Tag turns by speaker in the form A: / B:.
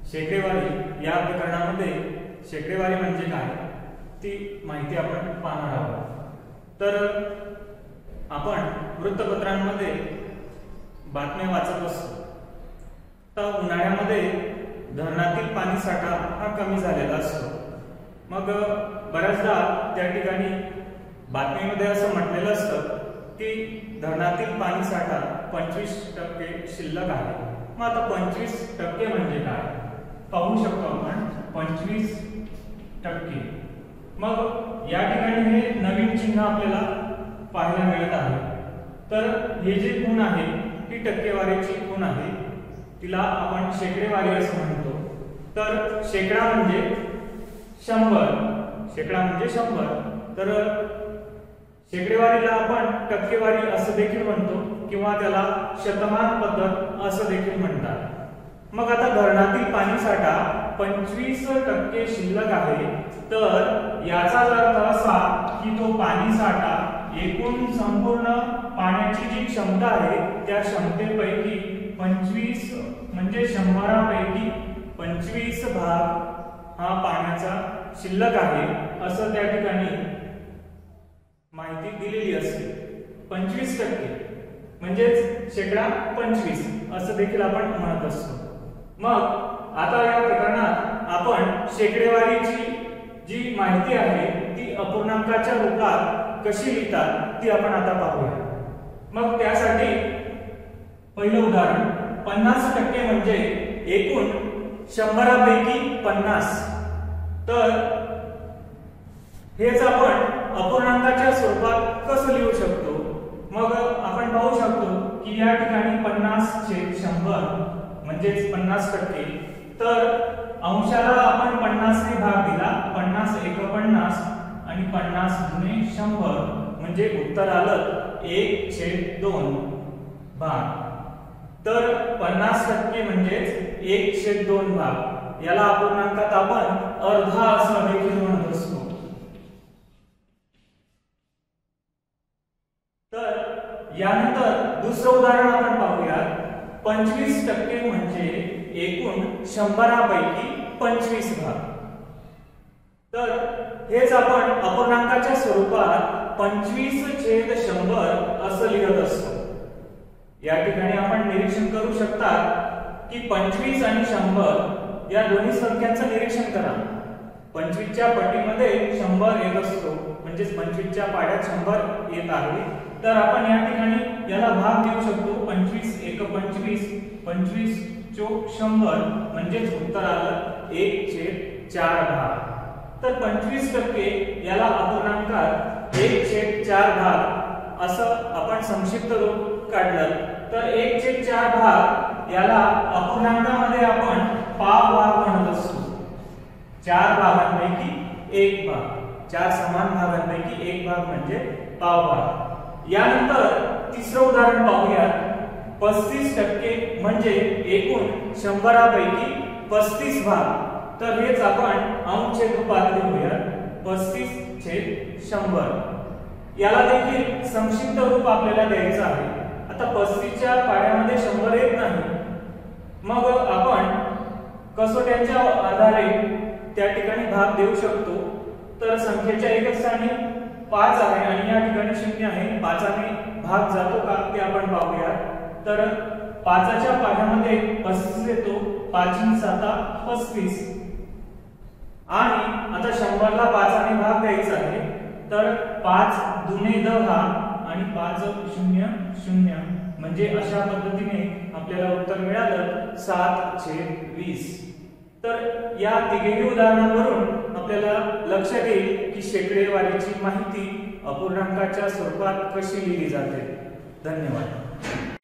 A: शेकडेवारी या प्रकरणामध्ये शेकडेवारी म्हणजे काय ती माहिती आपण पाहणार आहोत। तर आपण वृत्तपत्रांमध्ये बातम्या वाचत असतो, तर उन्हाळ्यामध्ये धरणातील पाणी साठा हा कमी झालेला असतो। मग बऱ्याचदा त्या ठिकाणी बातमीमध्ये असं म्हटलेलं असतं की धरणातील पाणी साठा 25% शिल्लक आहे। मग आता 25% म्हणजे काय पाहू शकतो आपण, 25%। मग या ठिकाणी हे नवीन चिन्ह आपल्याला पाहायला मिळत आहे। तर हे जे खूण आहे ही टक्केवारीची खूण आहे, तिला आपण शेकडेवारी असं म्हणतो। तर शेकडा म्हणजे 100, शेकडा म्हणजे 100, तर शेकडेवारीला आपण टक्केवारी असं देखील म्हणतो किंवा त्याला शतमान पद्धत असं देखील म्हणतात। मग आता धरणातील पाणी साठा 25% शिल्लक आहे, तर याचा अर्थ असा की तो पाणी साठा एकूण संपूर्ण पाण्याची जी क्षमता आहे त्या क्षमतेपैकी 25 म्हणजे 100 पैकी 25 भाग हा पाण्याचा शिल्लक आहे असं त्या ठिकाणी माहिती दिलेली असते। 25% म्हणजेच शेकडा 25 असं देखील आपण म्हणत असतो। मग आता या प्रकरणात आपण शेकडेवारीची जी माहिती आहे ती अपूर्णांकाच्या रूपात कशी लिहितात ती आपण आता पाहूया। मग त्यासाठी पहिलं उदाहरण, 50% म्हणजे एकूण 100 पैकी 50। तर हेच आपण अपूर्णांकाच्या स्वरूपात कसं लिहू शकतो? मग आपण पाहू शकतो की या ठिकाणी 50/100 म्हणजेच 50%। तर अंशाला आपण 50 ने भाग दिला, 50 × 50 आणि 50 × 100 म्हणजे उत्तर आलं 1/2 भाग। तर 50% म्हणजेच 1/2 भाग, याला अपूर्णांकात आपण अर्धा असं देखील म्हणत असतो। तर यानंतर दुसरं उदाहरण आपण पाहूया, 25% म्हणजे एकूण 100 पैकी 25 भाग। तर हेच आपण अपूर्णांकाच्या स्वरूपात 25/100 असं लिहत असतो। या ठिकाणी आपण निरीक्षण करू शकता की 25 आणि 100 या दोन्ही संख्यांचं निरीक्षण करा। 25 च्या पटीमध्ये 100 येत असतो, म्हणजेच 25 च्या पाड्यात 100 येत आहे। तर आपण या ठिकाणी याला भाग देऊ शकतो, 25 × 25, 25/100 म्हणजेच उत्तर आलं 1/4 भाग। तर 25% याला अपूर्णांकात 1/4 भाग असं आपण संक्षिप्त रूप काढलं। तर 1/4 भाग याला अपूर्णांकामध्ये आपण पाव भाग म्हणत असतो। 4 भागांपैकी 1 भाग, 4 समान भागांपैकी 1 भाग म्हणजे पाव भाग। यानंतर तिसरं उदाहरण पाहूया, 35% म्हणजे एकूण 100 पैकी 35 भाग। तर हेच आपण अंशछेद रूपात लिहूया, 35/100। याला देखील संक्षिप्त रूप आपल्याला द्यायचं आहे। आता 35 च्या पाड्यामध्ये 100 येत नाही, मग आपण कसोट्यांच्या आधारे त्या ठिकाणी भाग देऊ शकतो। तर संख्येच्या एकच स्थानी 5 आहे आणि या ठिकाणी 0 आहे, 5 ने भाग जातो का ते आपण पाहूया। तर 5 च्या पाड्यामध्ये 35 येतो, 5 × 7 = 35 आणि आता 100 ला 5 ने भाग द्यायचा आहे। तर 5 × 10 आणि 5 × 0 म्हणजे अशा पद्धतीने आपल्याला उत्तर मिळालं 7/20। तर या तिघेही उदाहरणांवरून आपल्याला लक्षात येईल की शेकडेवारीची माहिती अपूर्णांकाच्या स्वरूपात कशी लिहिली जाते। धन्यवाद।